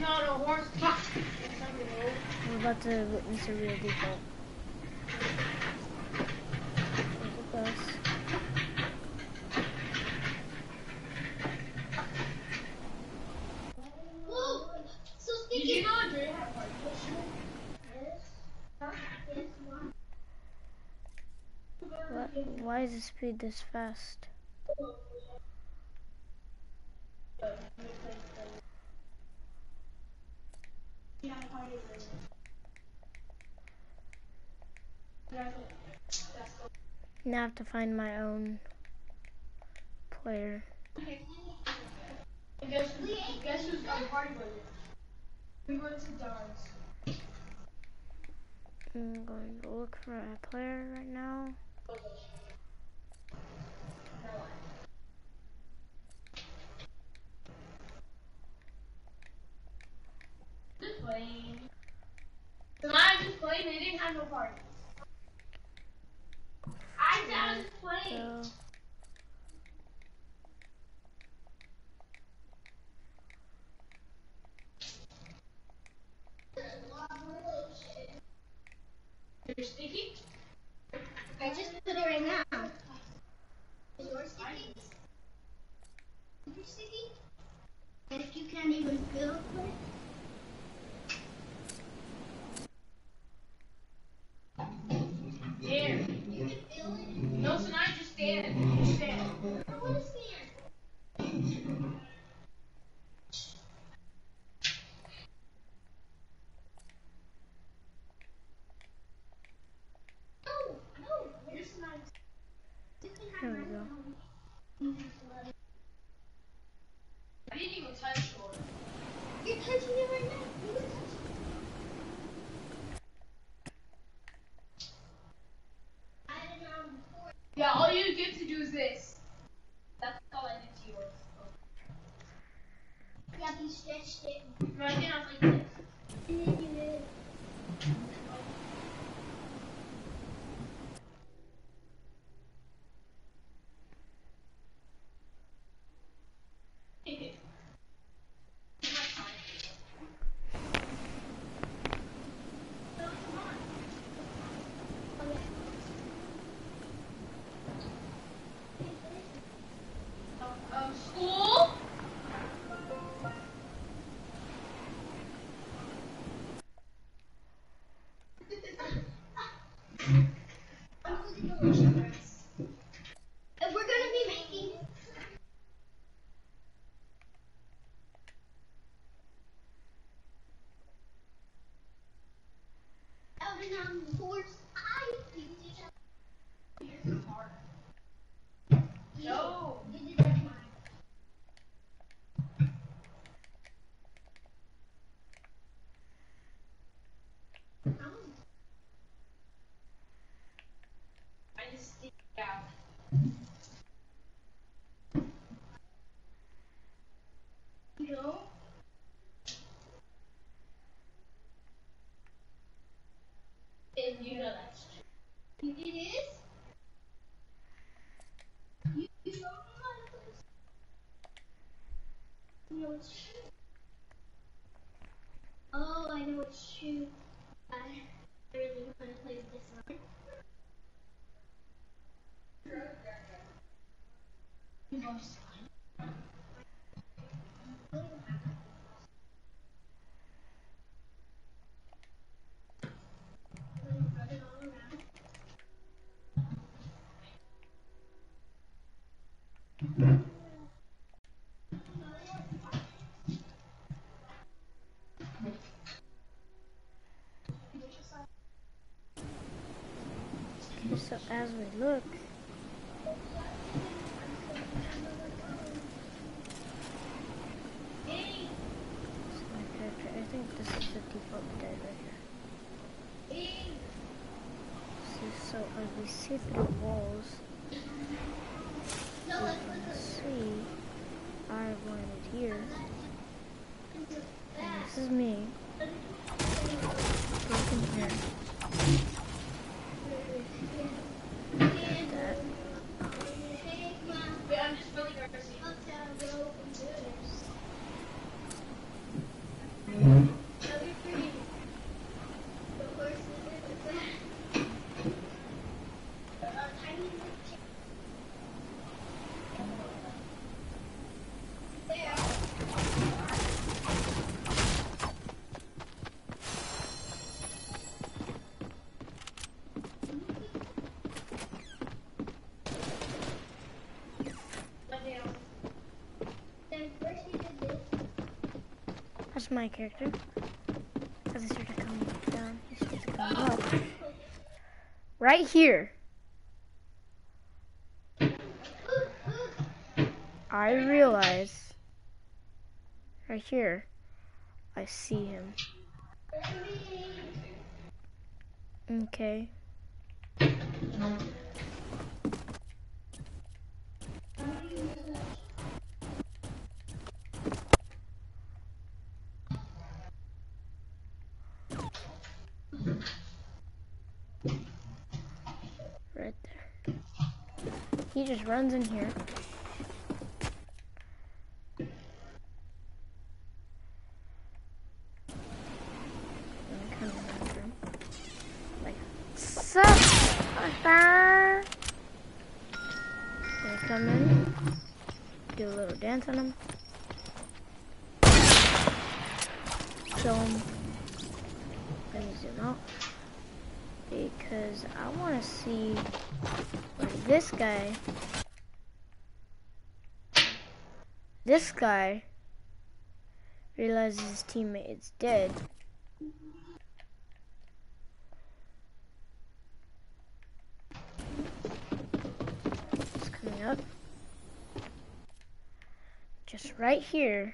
on a horseback. We're about to witness a real default. Look at us. Whoa! So sticky. Did you know Dre had heart condition? What? Why is the speed this fast? Now I have to find my own player. Guess who's got a party with it? We went to Don's. I'm going to look for a player right now. Just playing. Tonight just playing, they didn't have no party. I was just playing. So, You're sticky? I just put it right now. Is yours sticky? Is yours sticky? And if you can't even feel it, There. you can feel it. No, tonight just stand. Just stand. I want to stand. No, it's not. You can have here we my go. own. I didn't even touch yours. You're touching it right now. You can touch it. I had it on before. Yeah, all you get to do is this. That's all I did to yours. Yeah, you stretched it. No, I did not like this. And then you did. School? And we're gonna be making Elvin on horse. I think Yours is hard. No. you did that mine. I just stick out. No. And you know that's true. It is? You don't know how to play. You know it's true. Oh, I know it's true. I really want to play this one. Run it all around. So as we look, my character, I think this is the default dead right here. See, so as we see through walls, we can see I've landed here. And this is me. Broken here. That. Wait, I'm just really nervous. just my character. As I started coming down, he started coming up. Right here. I realize. Right here. I see him. Okay. Right there. He just runs in here. Sup, Arthur? Gonna come in, do a little dance on him, show him. Let me zoom out because I want to see where this guy realizes his teammate is dead. Up. Just right here.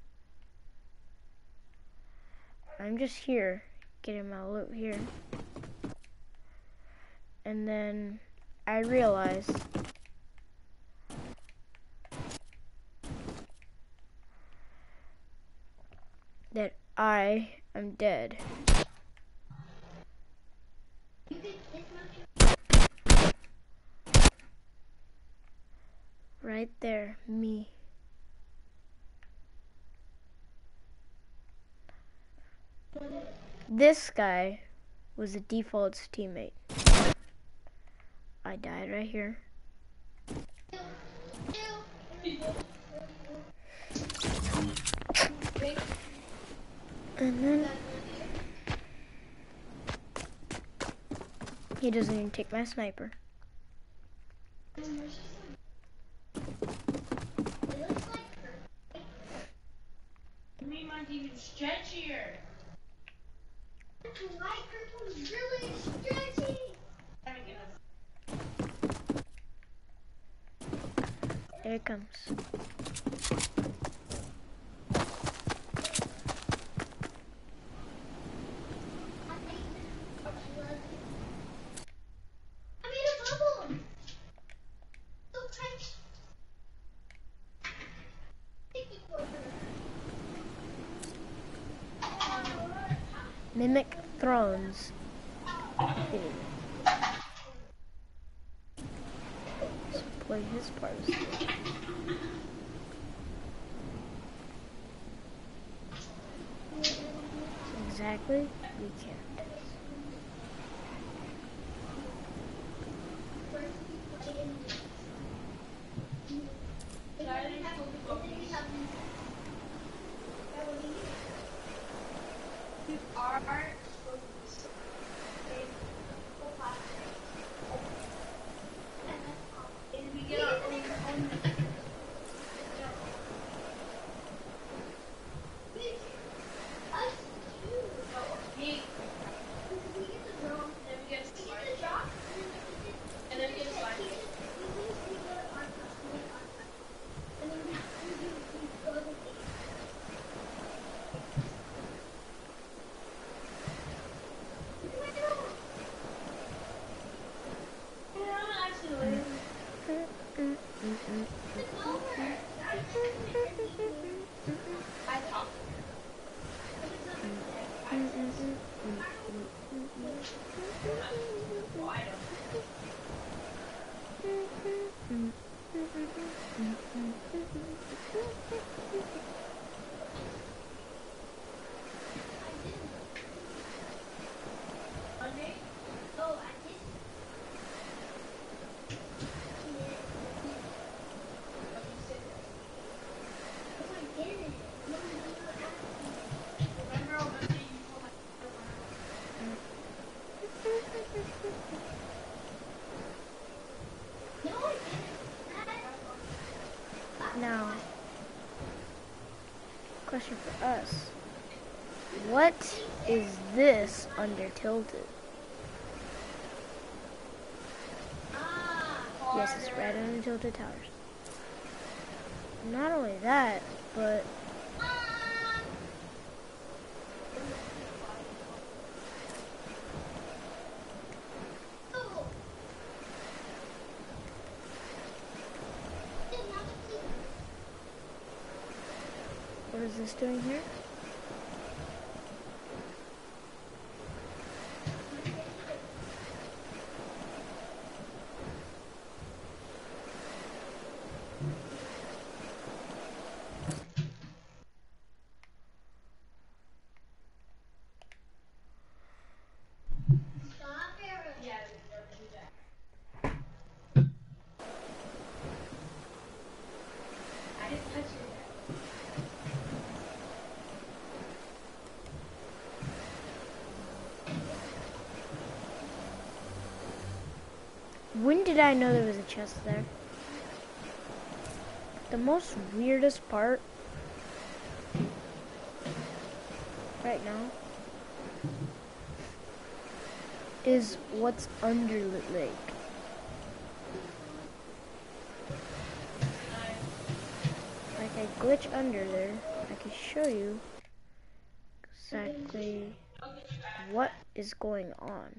I'm just here, getting my loot here. And then I realize that I am dead. Right there, me. This guy was a default's teammate. I died right here. And then he doesn't even take my sniper. Even stretchier. The light purple is really stretchy. There it comes. I made a bubble. So tight. Mimic Thrones. So play his part of the story. Exactly, we can't. Now, question for us. What is this under Tilted? Yes, it's right under Tilted Towers. Not only that, but what is this doing here? When did I know there was a chest there? The most weirdest part right now is what's under the lake. Like I glitch under there, I can show you exactly what is going on.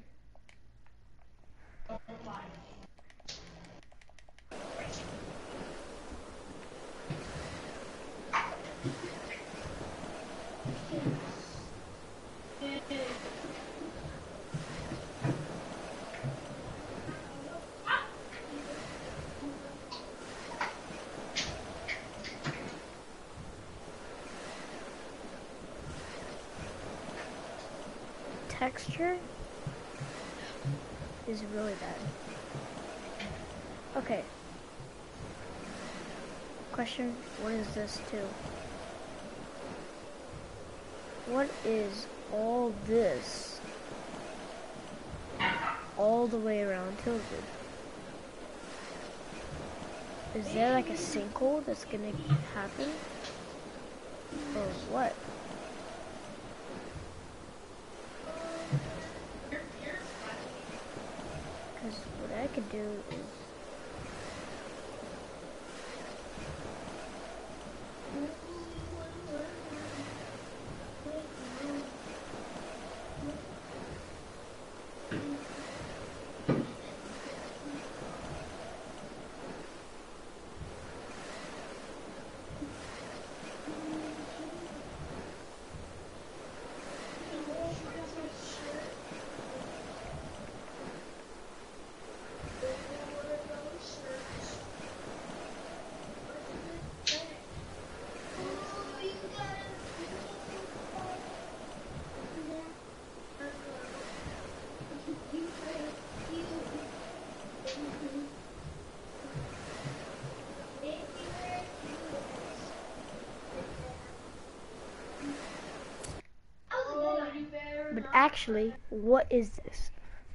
Texture is really bad. Okay. Question, what is this too? What is all this all the way around Tilted? Is there like a sinkhole that's gonna happen? Or what? Because what I could do is but actually, what is this?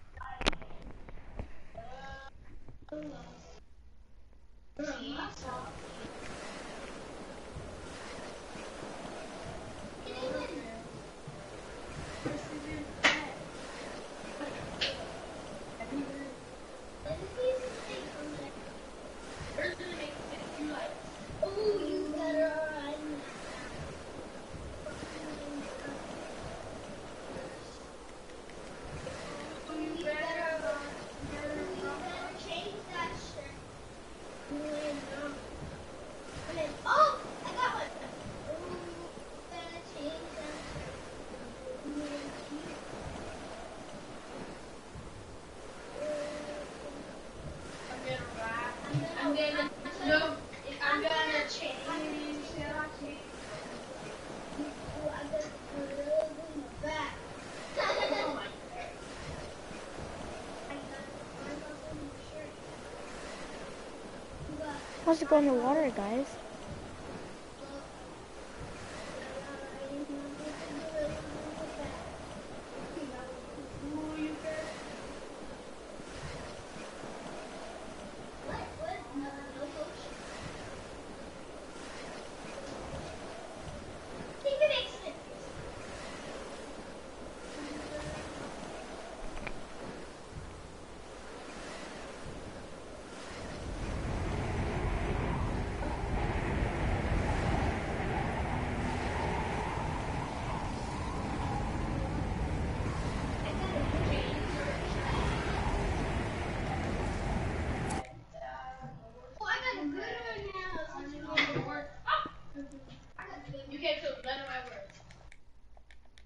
How's it going in the water, guys?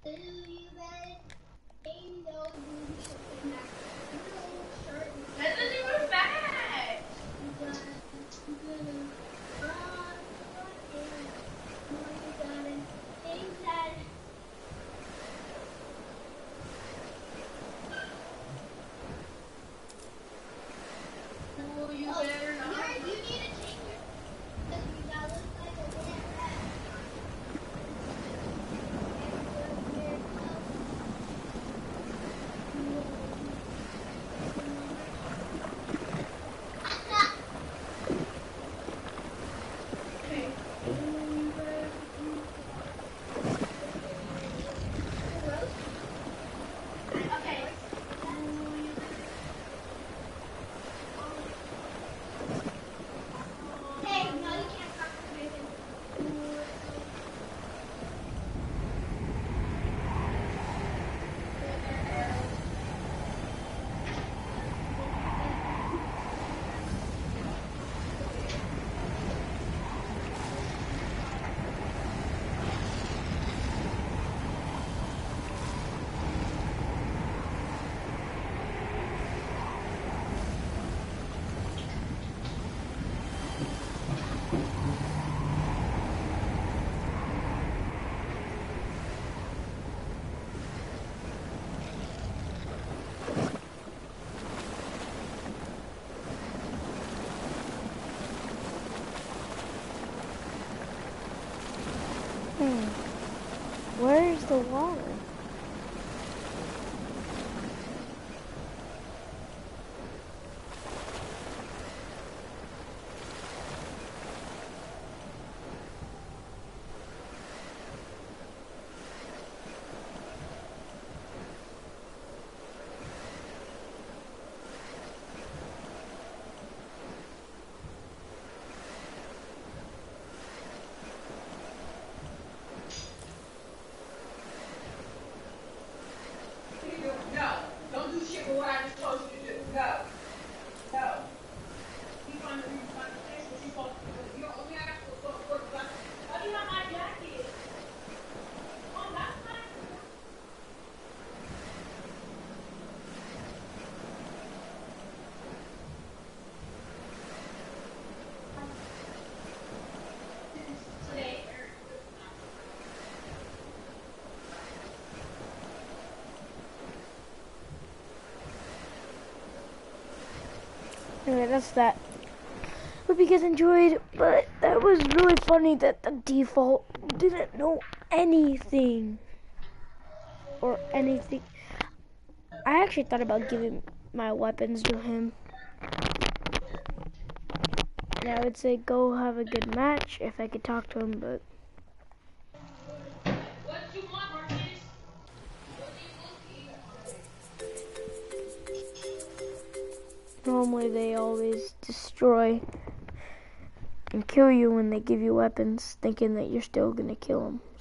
You better ain't no booty shirt back. No shirt. That doesn't even back. You gotta run, you gotta think that. Oh, you better not. You need to take your. Because you gotta look like a damn rat. Okay. Hey, no, you can't stop drinking. Where's the water? No, don't do shit with what I just told you to do. No. No. Keep on the place what you're supposed to do. You only have to work. I do have my jacket. Oh, that's fine. Anyway, that's that. Hope you guys enjoyed, but that was really funny that the default didn't know anything. Or anything. I actually thought about giving my weapons to him. And I would say go have a good match if I could talk to him, but What you want, Marcus? normally they always destroy and kill you when they give you weapons, thinking that you're still gonna kill them.